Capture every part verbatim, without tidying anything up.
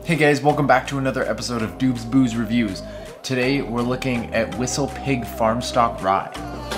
Hey guys, welcome back to another episode of Doob's Booze Reviews. Today we're looking at WhistlePig Farmstock Rye.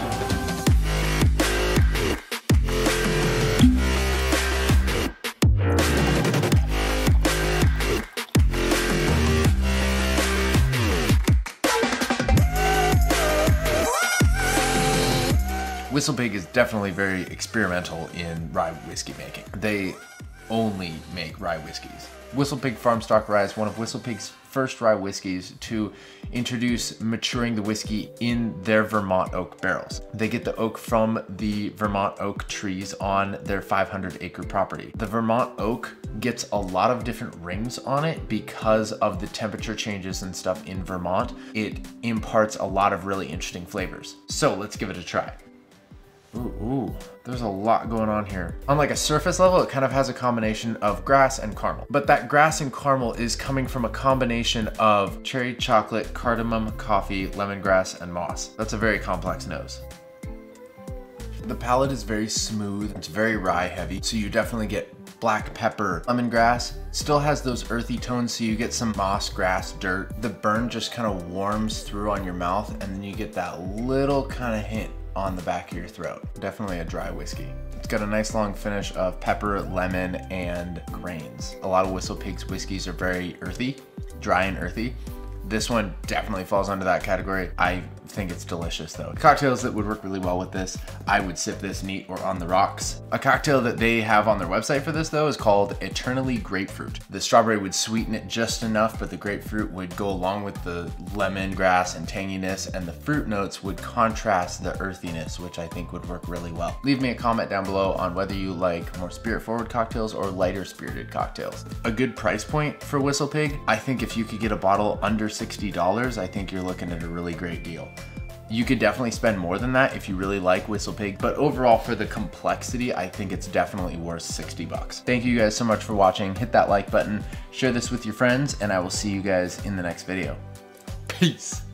WhistlePig is definitely very experimental in rye whiskey making. They only make rye whiskeys. WhistlePig Farmstock Rye is one of WhistlePig's first rye whiskeys to introduce maturing the whiskey in their Vermont oak barrels. They get the oak from the Vermont oak trees on their five hundred acre property. The Vermont oak gets a lot of different rings on it because of the temperature changes and stuff in Vermont. It imparts a lot of really interesting flavors. So let's give it a try. Ooh, ooh, there's a lot going on here. On like a surface level, it kind of has a combination of grass and caramel. But that grass and caramel is coming from a combination of cherry chocolate, cardamom, coffee, lemongrass, and moss. That's a very complex nose. The palate is very smooth. It's very rye heavy, so you definitely get black pepper. Lemongrass still has those earthy tones, so you get some moss, grass, dirt. The burn just kind of warms through on your mouth, and then you get that little kind of hint on the back of your throat. Definitely a dry whiskey. It's got a nice long finish of pepper, lemon, and grains. A lot of WhistlePig's whiskeys are very earthy, dry and earthy. This one definitely falls under that category. I think it's delicious though. Cocktails that would work really well with this, I would sip this neat or on the rocks. A cocktail that they have on their website for this though is called Eternally Grapefruit. The strawberry would sweeten it just enough, but the grapefruit would go along with the lemongrass and tanginess, and the fruit notes would contrast the earthiness, which I think would work really well. Leave me a comment down below on whether you like more spirit forward cocktails or lighter spirited cocktails. A good price point for WhistlePig, I think if you could get a bottle under sixty dollars, I think you're looking at a really great deal. You could definitely spend more than that if you really like WhistlePig, but overall for the complexity, I think it's definitely worth sixty bucks. Thank you guys so much for watching. Hit that like button, share this with your friends, and I will see you guys in the next video. Peace.